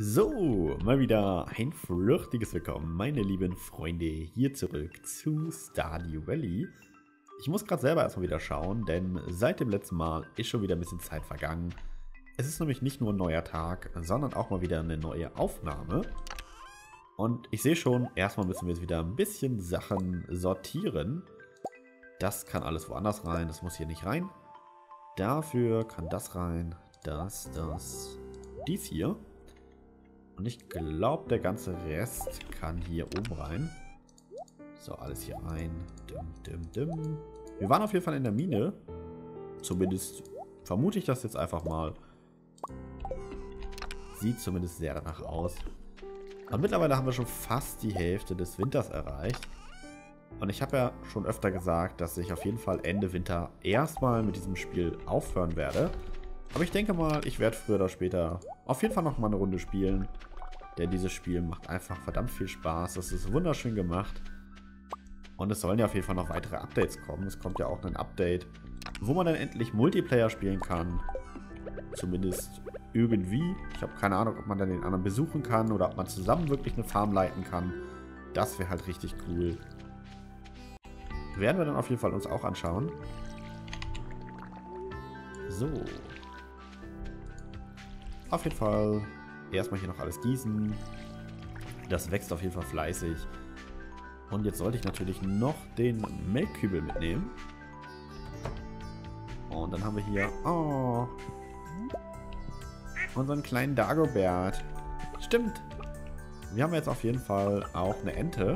So, mal wieder ein flüchtiges Willkommen, meine lieben Freunde, hier zurück zu Stardew Valley. Ich muss gerade selber erstmal wieder schauen, denn seit dem letzten Mal ist schon wieder ein bisschen Zeit vergangen. Es ist nämlich nicht nur ein neuer Tag, sondern auch mal wieder eine neue Aufnahme. Und ich sehe schon, erstmal müssen wir jetzt wieder ein bisschen Sachen sortieren. Das kann alles woanders rein, das muss hier nicht rein. Dafür kann das rein, dies hier. Und ich glaube, der ganze Rest kann hier oben rein. So, alles hier rein. Wir waren auf jeden Fall in der Mine. Zumindest vermute ich das jetzt einfach mal. Sieht zumindest sehr danach aus. Und mittlerweile haben wir schon fast die Hälfte des Winters erreicht. Und ich habe ja schon öfter gesagt, dass ich auf jeden Fall Ende Winter erstmal mit diesem Spiel aufhören werde. Aber ich denke mal, ich werde früher oder später auf jeden Fall noch mal eine Runde spielen. Denn dieses Spiel macht einfach verdammt viel Spaß. Es ist wunderschön gemacht. Und es sollen ja auf jeden Fall noch weitere Updates kommen. Es kommt ja auch ein Update, wo man dann endlich Multiplayer spielen kann. Zumindest irgendwie. Ich habe keine Ahnung, ob man dann den anderen besuchen kann oder ob man zusammen wirklich eine Farm leiten kann. Das wäre halt richtig cool. Werden wir dann auf jeden Fall uns auch anschauen. So. Auf jeden Fall erstmal hier noch alles gießen. Das wächst auf jeden Fall fleißig. Und jetzt sollte ich natürlich noch den Melkkübel mitnehmen. Und dann haben wir hier unseren kleinen Dagobert. Stimmt. Wir haben jetzt auf jeden Fall auch eine Ente.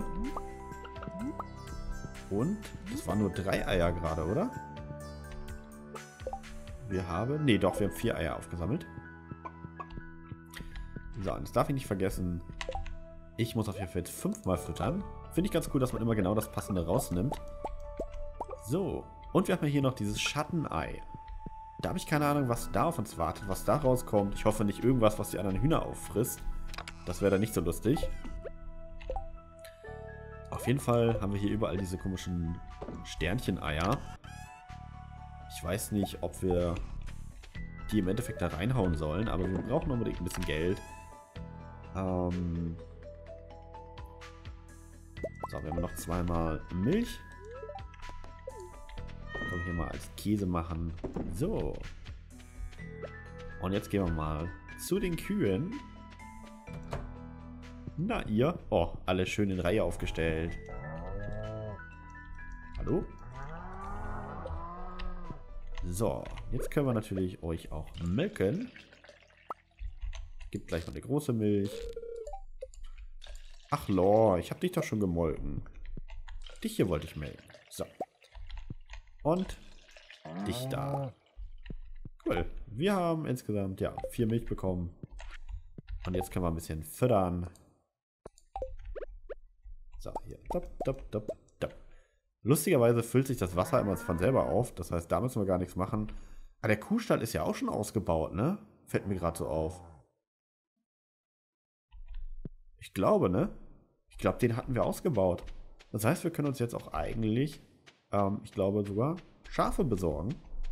Und das waren nur 3 Eier gerade, oder? Wir haben... Nee, doch, wir haben 4 Eier aufgesammelt. So, und das darf ich nicht vergessen. Ich muss auf jeden Fall jetzt 5-mal füttern. Finde ich ganz cool, dass man immer genau das Passende rausnimmt. So, und wir haben hier noch dieses Schattenei. Da habe ich keine Ahnung, was da auf uns wartet, was da rauskommt. Ich hoffe nicht irgendwas, was die anderen Hühner auffrisst. Das wäre dann nicht so lustig. Auf jeden Fall haben wir hier überall diese komischen Sternchen-Eier. Ich weiß nicht, ob wir die im Endeffekt da reinhauen sollen, aber wir brauchen unbedingt ein bisschen Geld. So, wir haben noch 2-mal Milch. Können wir hier mal als Käse machen. So. Und jetzt gehen wir mal zu den Kühen. Na, ihr? Oh, alle schön in Reihe aufgestellt. Hallo? So, jetzt können wir natürlich euch auch melken. Gibt gleich noch eine große Milch. Ach Lor, ich habe dich doch schon gemolken. Dich hier wollte ich melken. So. Und dich da. Cool. Wir haben insgesamt, ja, 4 Milch bekommen. Und jetzt können wir ein bisschen füttern. So, hier. Top, top, top, top. Lustigerweise füllt sich das Wasser immer von selber auf. Das heißt, da müssen wir gar nichts machen. Aber der Kuhstall ist ja auch schon ausgebaut, ne? Fällt mir gerade so auf. Ich glaube, ne? Ich glaube, den hatten wir ausgebaut. Das heißt, wir können uns jetzt auch eigentlich, ich glaube sogar, Schafe besorgen.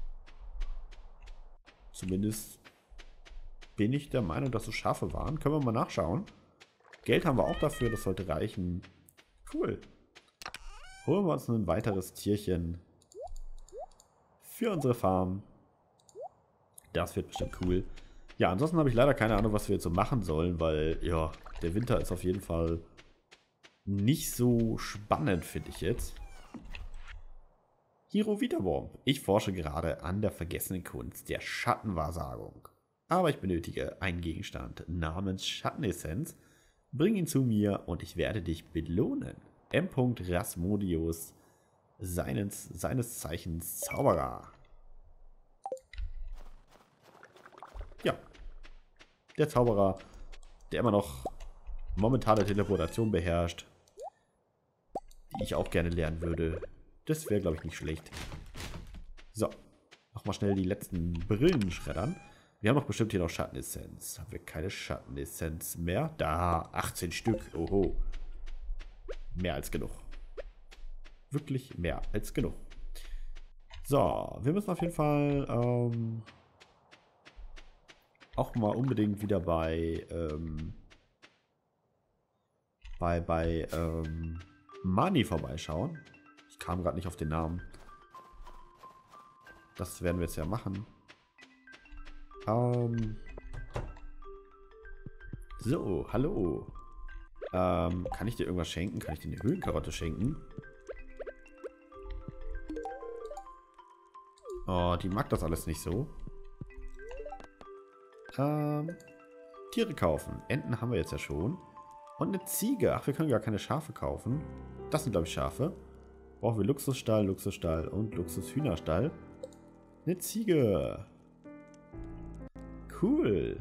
Zumindest bin ich der Meinung, dass es Schafe waren. Können wir mal nachschauen. Geld haben wir auch dafür, das sollte reichen. Cool. Holen wir uns ein weiteres Tierchen für unsere Farm. Das wird bestimmt cool. Ja, ansonsten habe ich leider keine Ahnung, was wir jetzt so machen sollen, weil, ja, der Winter ist auf jeden Fall nicht so spannend, finde ich jetzt. Hiro Wiederwurm. Ich forsche gerade an der vergessenen Kunst der Schattenwahrsagung. Aber ich benötige einen Gegenstand namens Schattenessenz. Bring ihn zu mir und ich werde dich belohnen. M. Rasmodius, seines Zeichens Zauberer. Ja, der Zauberer, der immer noch momentane Teleportation beherrscht, die ich auch gerne lernen würde. Das wäre, glaube ich, nicht schlecht. So, nochmal schnell die letzten Brillen schreddern. Wir haben doch bestimmt hier noch Schattenessenz. Haben wir keine Schattenessenz mehr? Da, 18 Stück. Oho. Mehr als genug. Wirklich mehr als genug. So, wir müssen auf jeden Fall auch mal unbedingt wieder bei Mani vorbeischauen. Ich kam gerade nicht auf den Namen. Das werden wir jetzt ja machen. So, hallo. Kann ich dir irgendwas schenken? Kann ich dir eine Höhlenkarotte schenken? Oh, die mag das alles nicht so. Tiere kaufen. Enten haben wir jetzt ja schon. Und eine Ziege. Ach, wir können gar keine Schafe kaufen. Das sind, glaube ich, Schafe. Brauchen wir Luxusstall, Luxusstall und Luxushühnerstall. Eine Ziege. Cool.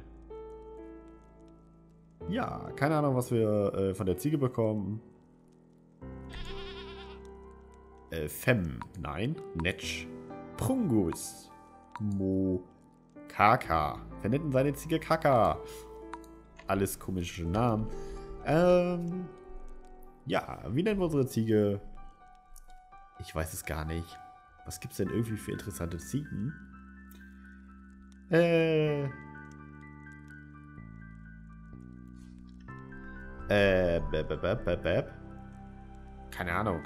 Ja, keine Ahnung, was wir von der Ziege bekommen. Fem. Nein. Netsch. Prungus. Mo. Kaka. Wir nennen seine Ziege Kaka. Alles komische Namen. Ja, wie nennen wir unsere Ziege? Ich weiß es gar nicht. Was gibt's denn irgendwie für interessante Ziegen? Keine Ahnung.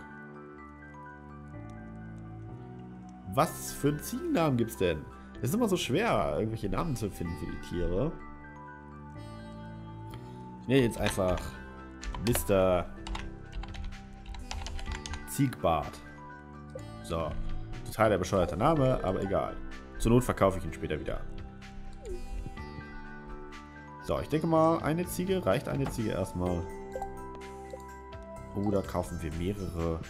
Was für einen Ziegennamen gibt's denn? Es ist immer so schwer, irgendwelche Namen zu finden für die Tiere. Ne, jetzt einfach Mr. Ziegbart. So. Total der bescheuerte Name, aber egal. Zur Not verkaufe ich ihn später wieder. So, ich denke mal, eine Ziege. Reicht eine Ziege erstmal? Oder kaufen wir mehrere?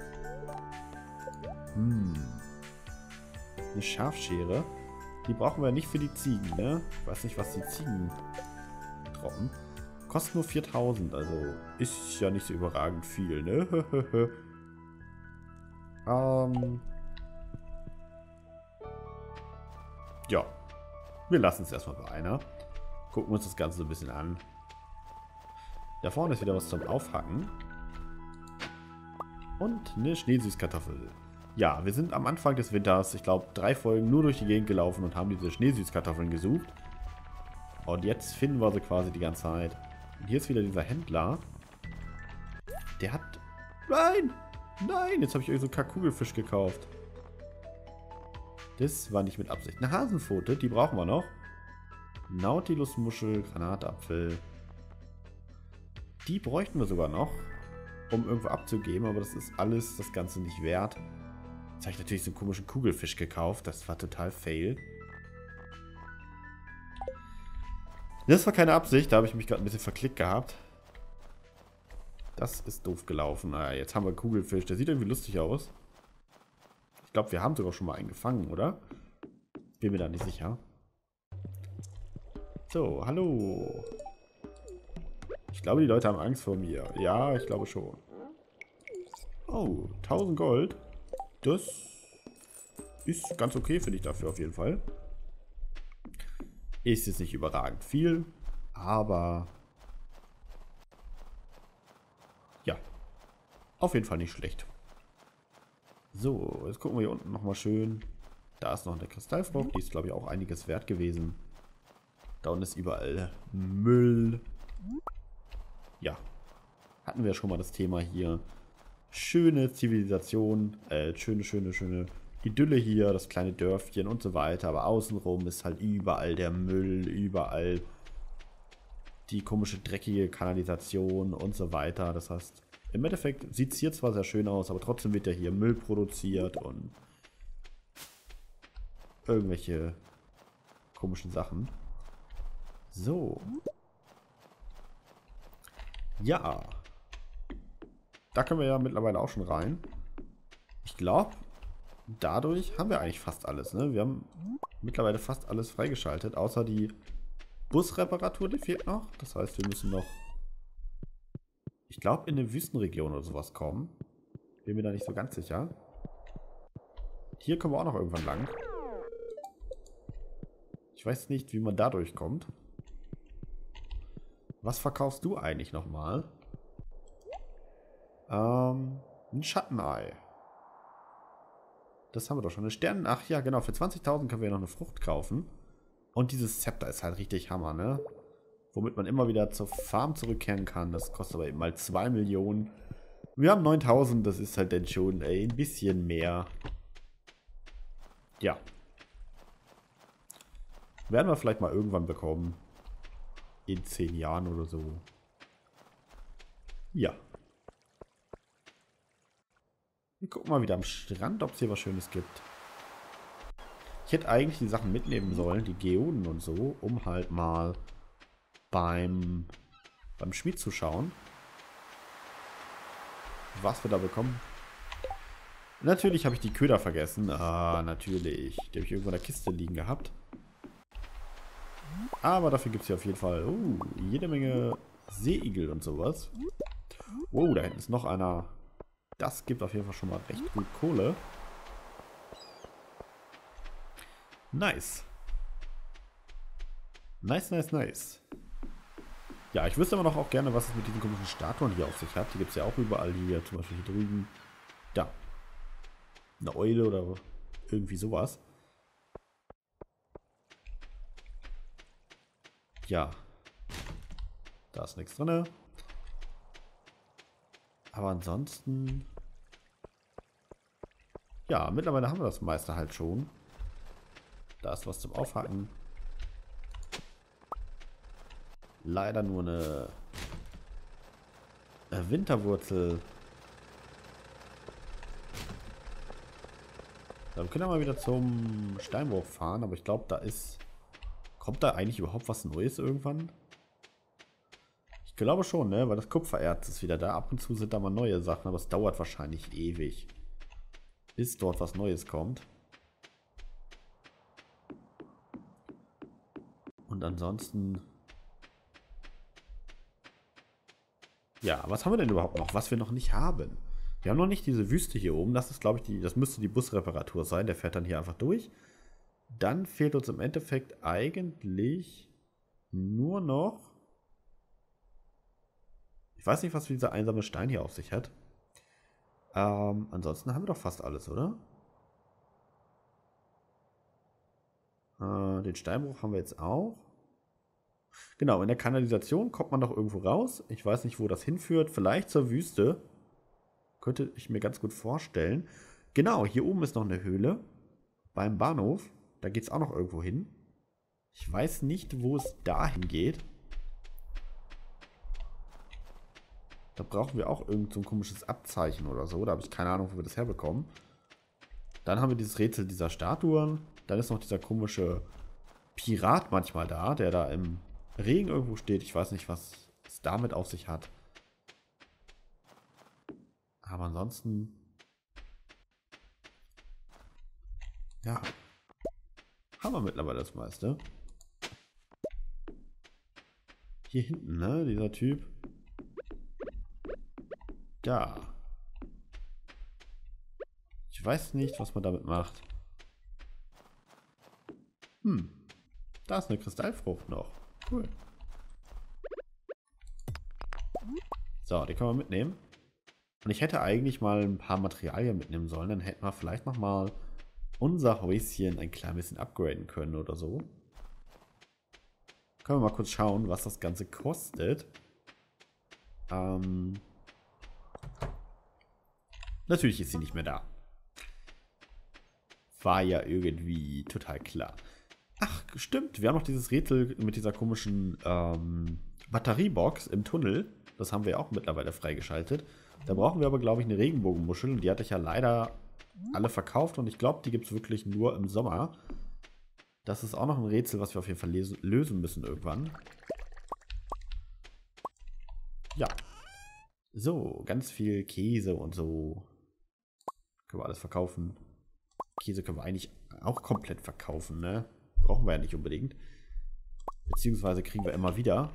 Eine Schafschere. Die brauchen wir nicht für die Ziegen, ne? Ich weiß nicht, was die Ziegen droppen. Kostet nur 4000, also ist ja nicht so überragend viel, ne? Ja. Wir lassen es erstmal bei einer. Gucken uns das Ganze so ein bisschen an. Da vorne ist wieder was zum Aufhacken. Und eine Schneesüßkartoffel. Ja, wir sind am Anfang des Winters, ich glaube, 3 Folgen nur durch die Gegend gelaufen und haben diese Schneesüßkartoffeln gesucht. Und jetzt finden wir sie quasi die ganze Zeit. Und hier ist wieder dieser Händler. Der hat... Nein! Nein! Jetzt habe ich irgendwie so einen Kugelfisch gekauft. Das war nicht mit Absicht. Eine Hasenpfote, die brauchen wir noch. Nautilusmuschel, Granatapfel. Die bräuchten wir sogar noch, um irgendwo abzugeben, aber das ist alles das Ganze nicht wert. Jetzt habe ich natürlich so einen komischen Kugelfisch gekauft. Das war total fail. Das war keine Absicht, da habe ich mich gerade ein bisschen verklickt gehabt. Das ist doof gelaufen. Naja, jetzt haben wir einen Kugelfisch. Der sieht irgendwie lustig aus. Ich glaube, wir haben sogar schon mal einen gefangen, oder? Bin mir da nicht sicher. So, hallo. Ich glaube, die Leute haben Angst vor mir. Ja, ich glaube schon. Oh, 1000 Gold. Das ist ganz okay, finde ich dafür auf jeden Fall. Ist jetzt nicht überragend viel, aber ja, auf jeden Fall nicht schlecht. So, jetzt gucken wir hier unten nochmal schön. Da ist noch eine Kristallfrucht, die ist glaube ich auch einiges wert gewesen. Da unten ist überall Müll. Ja, hatten wir schon mal das Thema hier. Schöne Zivilisation, schöne Idylle hier, das kleine Dörfchen und so weiter. Aber außenrum ist halt überall der Müll, überall die komische, dreckige Kanalisation und so weiter. Das heißt, im Endeffekt sieht es hier zwar sehr schön aus, aber trotzdem wird ja hier Müll produziert und irgendwelche komischen Sachen. So. Ja. Da können wir ja mittlerweile auch schon rein. Ich glaube, dadurch haben wir eigentlich fast alles, ne? Wir haben mittlerweile fast alles freigeschaltet, außer die Busreparatur, die fehlt noch. Das heißt, wir müssen noch, ich glaube, in eine Wüstenregion oder sowas kommen. Bin mir da nicht so ganz sicher. Hier kommen wir auch noch irgendwann lang. Ich weiß nicht, wie man da durchkommt. Was verkaufst du eigentlich nochmal? Ein Schattenei. Das haben wir doch schon. Eine Ach ja, genau. Für 20.000 können wir noch eine Frucht kaufen. Und dieses Zepter ist halt richtig Hammer, ne? Womit man immer wieder zur Farm zurückkehren kann. Das kostet aber eben mal 2 Millionen. Wir haben 9000, das ist halt dann schon ein bisschen mehr. Ja. Werden wir vielleicht mal irgendwann bekommen. In 10 Jahren oder so. Ja. Wir gucken mal wieder am Strand, ob es hier was Schönes gibt. Ich hätte eigentlich die Sachen mitnehmen sollen, die Geoden und so, um halt mal beim Schmied zu schauen, was wir da bekommen. Natürlich habe ich die Köder vergessen. Ah, natürlich. Die habe ich irgendwo in der Kiste liegen gehabt. Aber dafür gibt es hier auf jeden Fall jede Menge Seeigel und sowas. Wow, da hinten ist noch einer. Das gibt auf jeden Fall schon mal recht gut Kohle. Nice. Nice, nice, nice. Ja, ich wüsste aber noch auch gerne, was es mit diesen komischen Statuen hier auf sich hat. Die gibt es ja auch überall hier. Zum Beispiel hier drüben. Da. Eine Eule oder irgendwie sowas. Ja. Da ist nichts drin. Aber ansonsten... Ja, mittlerweile haben wir das meiste halt schon. Da ist was zum Aufhaken. Leider nur eine Winterwurzel. Wir können ja mal wieder zum Steinbruch fahren, aber ich glaube, da ist... Kommt da eigentlich überhaupt was Neues irgendwann? Ich glaube schon, ne? Weil das Kupfererz ist wieder da. Ab und zu sind da mal neue Sachen, aber es dauert wahrscheinlich ewig, bis dort was Neues kommt. Und ansonsten... Ja, was haben wir denn überhaupt noch, was wir noch nicht haben? Wir haben noch nicht diese Wüste hier oben. Das ist, glaube ich, das müsste die Busreparatur sein. Der fährt dann hier einfach durch. Dann fehlt uns im Endeffekt eigentlich nur noch... Ich weiß nicht, was dieser einsame Stein hier auf sich hat. Ansonsten haben wir doch fast alles, oder? Den Steinbruch haben wir jetzt auch. Genau, in der Kanalisation kommt man doch irgendwo raus. Ich weiß nicht, wo das hinführt. Vielleicht zur Wüste. Könnte ich mir ganz gut vorstellen. Genau, hier oben ist noch eine Höhle. Beim Bahnhof. Da geht es auch noch irgendwo hin. Ich weiß nicht, wo es dahin geht. Da brauchen wir auch irgend so ein komisches Abzeichen oder so. Da habe ich keine Ahnung, wo wir das herbekommen. Dann haben wir dieses Rätsel dieser Statuen. Dann ist noch dieser komische Pirat manchmal da, der da im Regen irgendwo steht. Ich weiß nicht, was es damit auf sich hat. Aber ansonsten... Ja. Haben wir mittlerweile das meiste. Hier hinten, ne? Dieser Typ. Da. Ich weiß nicht, was man damit macht. Da ist eine Kristallfrucht noch. Cool. So, die können wir mitnehmen. Und ich hätte eigentlich mal ein paar Materialien mitnehmen sollen. Dann hätten wir vielleicht nochmal unser Häuschen ein klein bisschen upgraden können oder so. Können wir mal kurz schauen, was das Ganze kostet. Natürlich ist sie nicht mehr da. War ja irgendwie total klar. Ach, stimmt. Wir haben noch dieses Rätsel mit dieser komischen Batteriebox im Tunnel. Das haben wir auch mittlerweile freigeschaltet. Da brauchen wir aber, glaube ich, eine Regenbogenmuschel. Und die hatte ich ja leider alle verkauft. Und ich glaube, die gibt es wirklich nur im Sommer. Das ist auch noch ein Rätsel, was wir auf jeden Fall lösen müssen irgendwann. Ja. So, ganz viel Käse und so. Können wir alles verkaufen. Käse können wir eigentlich auch komplett verkaufen, ne? Brauchen wir ja nicht unbedingt. Beziehungsweise kriegen wir immer wieder.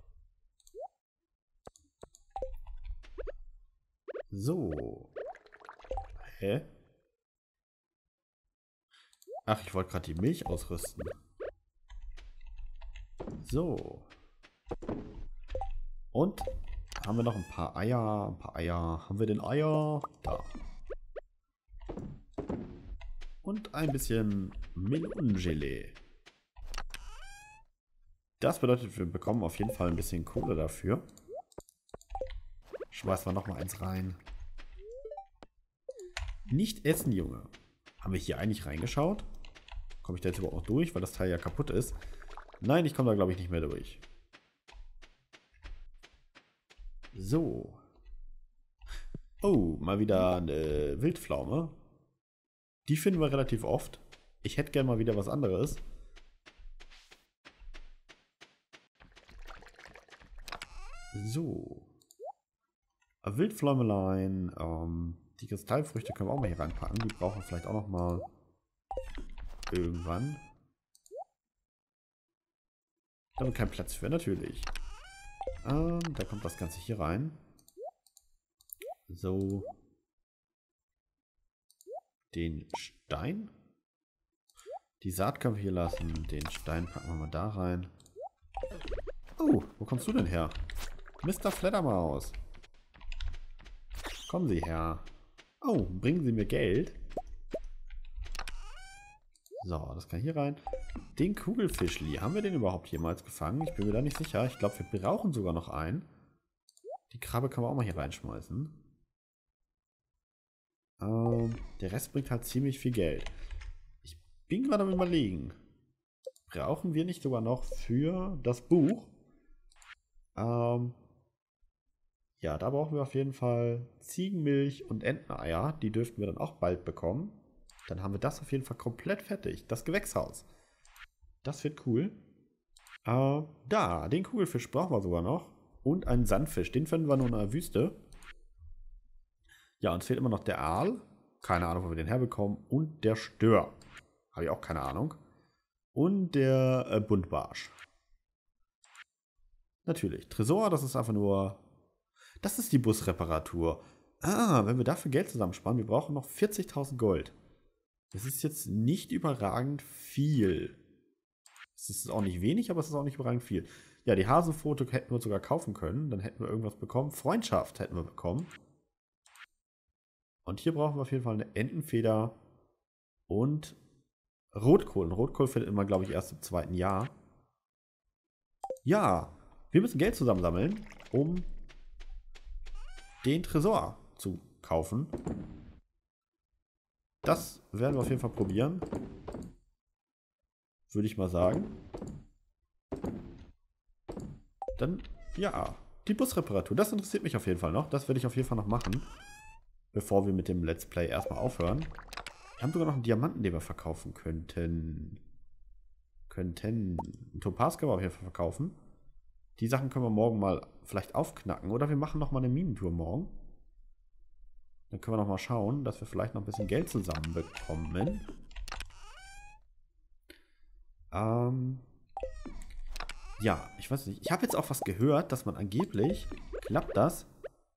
So. Hä? Ach, ich wollte gerade die Milch ausrüsten. So. Und haben wir noch ein paar Eier. Ein paar Eier. Haben wir denn Eier? Da. Und ein bisschen Melonengelee. Das bedeutet, wir bekommen auf jeden Fall ein bisschen Kohle dafür. Schmeißen wir nochmal eins rein. Nicht essen, Junge. Haben wir hier eigentlich reingeschaut? Komme ich da jetzt überhaupt noch durch, weil das Teil ja kaputt ist? Nein, ich komme da, glaube ich, nicht mehr durch. So. Oh, mal wieder eine Wildpflaume. Die finden wir relativ oft. Ich hätte gerne mal wieder was anderes. So. Wildpfläumelein. Die Kristallfrüchte können wir auch mal hier reinpacken. Die brauchen wir vielleicht auch noch mal irgendwann. Da haben wir keinen Platz für, natürlich. Da kommt das Ganze hier rein. So. Den Stein. Die Saat können wir hier lassen. Den Stein packen wir mal da rein. Oh, wo kommst du denn her? Mr. Fledermaus. Kommen Sie her. Oh, bringen Sie mir Geld. So, das kann hier rein. Den Kugelfischli. Haben wir den überhaupt jemals gefangen? Ich bin mir da nicht sicher. Ich glaube, wir brauchen sogar noch einen. Die Krabbe können wir auch mal hier reinschmeißen. Der Rest bringt halt ziemlich viel Geld. Ich bin gerade am Überlegen. Brauchen wir nicht sogar noch für das Buch? Ja, da brauchen wir auf jeden Fall Ziegenmilch und Enteneier. Die dürften wir dann auch bald bekommen. Dann haben wir das auf jeden Fall komplett fertig. Das Gewächshaus. Das wird cool. Den Kugelfisch brauchen wir sogar noch. Und einen Sandfisch. Den finden wir nur in der Wüste. Ja, uns fehlt immer noch der Aal. Keine Ahnung, wo wir den herbekommen. Und der Stör. Habe ich auch keine Ahnung. Und der Buntbarsch. Natürlich. Tresor, das ist einfach nur... Das ist die Busreparatur. Wenn wir dafür Geld zusammensparen, wir brauchen noch 40.000 Gold. Das ist jetzt nicht überragend viel. Es ist auch nicht wenig, aber es ist auch nicht überragend viel. Ja, die Hasenfoto hätten wir sogar kaufen können. Dann hätten wir irgendwas bekommen. Freundschaft hätten wir bekommen. Und hier brauchen wir auf jeden Fall eine Entenfeder und Rotkohl. Und Rotkohl findet man, glaube ich, erst im 2. Jahr. Ja, wir müssen Geld zusammensammeln, um den Tresor zu kaufen. Das werden wir auf jeden Fall probieren. Würde ich mal sagen. Dann, ja, die Busreparatur. Das interessiert mich auf jeden Fall noch. Das werde ich auf jeden Fall noch machen. Bevor wir mit dem Let's Play erstmal aufhören. Wir haben sogar noch einen Diamanten, den wir verkaufen könnten. Einen Topaz können wir auf jeden Fall verkaufen. Die Sachen können wir morgen mal vielleicht aufknacken. Oder wir machen nochmal eine Minentour morgen. Dann können wir nochmal schauen, dass wir vielleicht noch ein bisschen Geld zusammenbekommen. Ja, ich weiß nicht. Ich habe jetzt auch was gehört, dass man angeblich... Klappt das?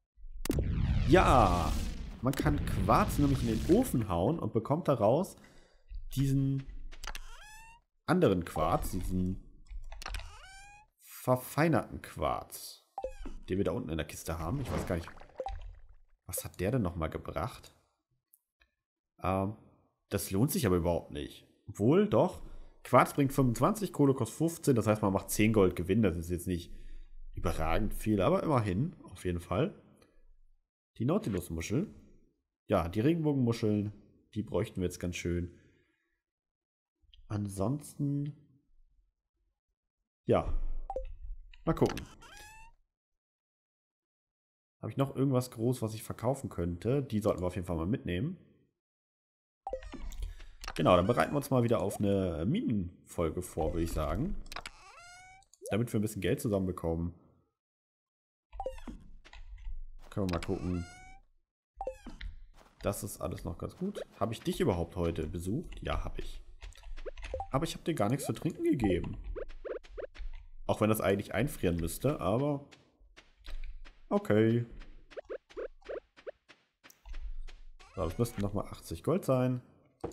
Ja! Man kann Quarz nämlich in den Ofen hauen und bekommt daraus diesen anderen Quarz, diesen verfeinerten Quarz, den wir da unten in der Kiste haben. Ich weiß gar nicht, was hat der denn nochmal gebracht? Das lohnt sich aber überhaupt nicht. Obwohl, doch, Quarz bringt 25, Kohle kostet 15, das heißt, man macht 10 Gold Gewinn. Das ist jetzt nicht überragend viel, aber immerhin, auf jeden Fall. Die Nautilus-Muschel. Ja, die Regenbogenmuscheln, die bräuchten wir jetzt ganz schön. Ansonsten, ja, mal gucken. Habe ich noch irgendwas groß, was ich verkaufen könnte? Die sollten wir auf jeden Fall mal mitnehmen. Genau, dann bereiten wir uns mal wieder auf eine Minenfolge vor, würde ich sagen. Damit wir ein bisschen Geld zusammenbekommen. Können wir mal gucken. Das ist alles noch ganz gut. Habe ich dich überhaupt heute besucht? Ja, habe ich. Aber ich habe dir gar nichts zu trinken gegeben. Auch wenn das eigentlich einfrieren müsste, aber... Okay. So, das müssten nochmal 80 Gold sein.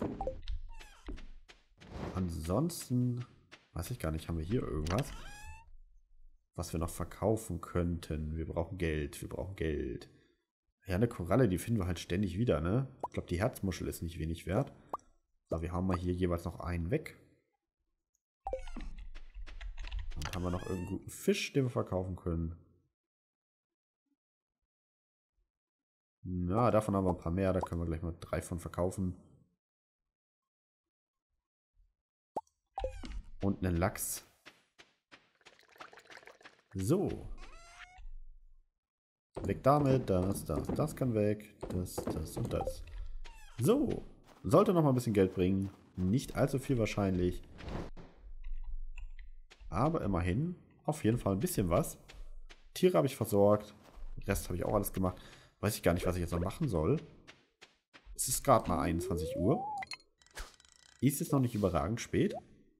Ansonsten... Weiß ich gar nicht, haben wir hier irgendwas, was wir noch verkaufen könnten? Wir brauchen Geld, wir brauchen Geld. Ja, eine Koralle, die finden wir halt ständig wieder, ne? Ich glaube, die Herzmuschel ist nicht wenig wert. So, wir hauen mal hier jeweils noch einen weg. Und Haben wir noch irgendeinen guten Fisch, den wir verkaufen können? Ja, davon haben wir ein paar mehr. Da können wir gleich mal 3 von verkaufen. Und einen Lachs. So. Weg damit. Das kann weg. Das und das. So. Sollte noch mal ein bisschen Geld bringen. Nicht allzu viel wahrscheinlich. Aber immerhin. Auf jeden Fall ein bisschen was. Tiere habe ich versorgt. Den Rest habe ich auch alles gemacht. Weiß ich gar nicht, was ich jetzt noch machen soll. Es ist gerade mal 21 Uhr. Ist es noch nicht überragend spät?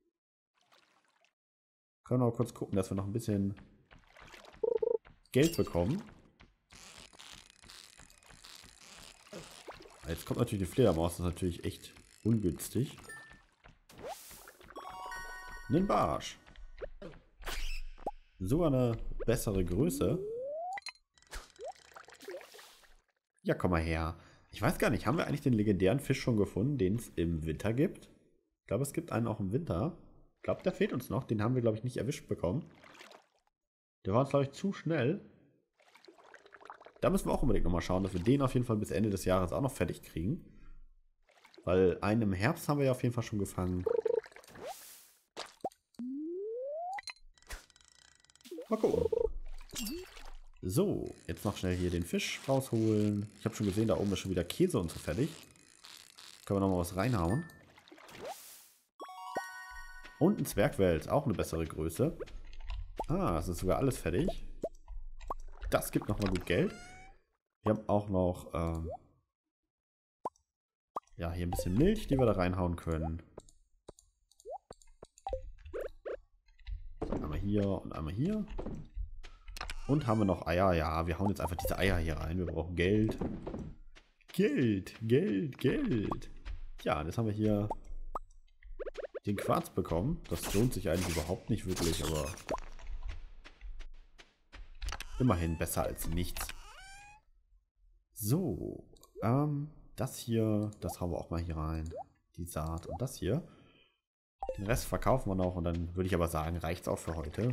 Können wir mal kurz gucken, dass wir noch ein bisschen Geld bekommen. Jetzt kommt natürlich die Fledermaus. Das ist natürlich echt ungünstig. Einen Barsch. Sogar eine bessere Größe. Ja, komm mal her. Ich weiß gar nicht, haben wir eigentlich den legendären Fisch schon gefunden, den es im Winter gibt? Ich glaube, es gibt einen auch im Winter. Ich glaube, der fehlt uns noch. Den haben wir, glaube ich, nicht erwischt bekommen. Der war uns, glaube ich, zu schnell. Da müssen wir auch unbedingt nochmal schauen, dass wir den auf jeden Fall bis Ende des Jahres auch noch fertig kriegen. Weil einen im Herbst haben wir ja auf jeden Fall schon gefangen. Mal gucken. So, jetzt noch schnell hier den Fisch rausholen. Ich habe schon gesehen, da oben ist schon wieder Käse und so fertig. Können wir nochmal was reinhauen. Und ein Zwergwels, auch eine bessere Größe. Ah, das ist sogar alles fertig. Das gibt nochmal gut Geld. Wir haben auch noch, ja, hier ein bisschen Milch, die wir da reinhauen können. Einmal hier und einmal hier. Und haben wir noch Eier? Ja, wir hauen jetzt einfach diese Eier hier rein. Wir brauchen Geld. Geld. Ja, jetzt haben wir hier den Quarz bekommen. Das lohnt sich eigentlich überhaupt nicht wirklich, aber immerhin besser als nichts. So, das hier, das hauen wir auch mal hier rein. Die Saat und das hier. Den Rest verkaufen wir noch und dann würde ich aber sagen, reicht es auch für heute.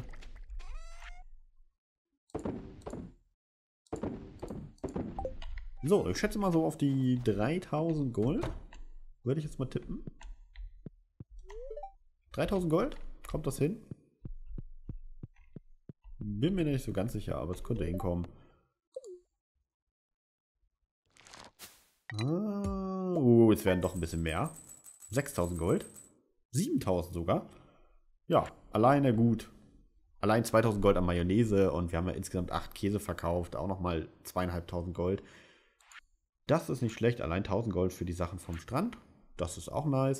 So, ich schätze mal so auf die 3000 Gold. Würde ich jetzt mal tippen. 3000 Gold? Kommt das hin? Bin mir nicht so ganz sicher, aber es könnte hinkommen. Jetzt werden doch ein bisschen mehr. 6000 Gold. 7000 sogar. Ja, alleine gut. Allein 2000 Gold an Mayonnaise und wir haben ja insgesamt 8 Käse verkauft. Auch nochmal 2500 Gold. Das ist nicht schlecht. Allein 1000 Gold für die Sachen vom Strand. Das ist auch nice.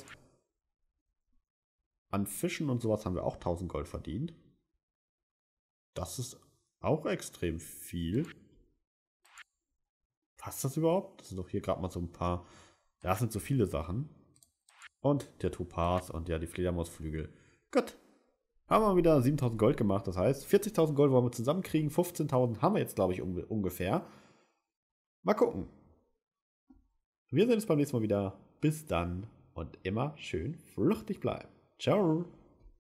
An Fischen und sowas haben wir auch 1000 Gold verdient. Das ist auch extrem viel. Passt das überhaupt? Das sind doch hier gerade mal so ein paar. Das sind so viele Sachen. Und der Topaz und ja, die Fledermausflügel. Gut. Haben wir wieder 7000 Gold gemacht. Das heißt, 40.000 Gold wollen wir zusammenkriegen. 15.000 haben wir jetzt, glaube ich, ungefähr. Mal gucken. Wir sehen uns beim nächsten Mal wieder. Bis dann und immer schön flüchtig bleiben. Ciao.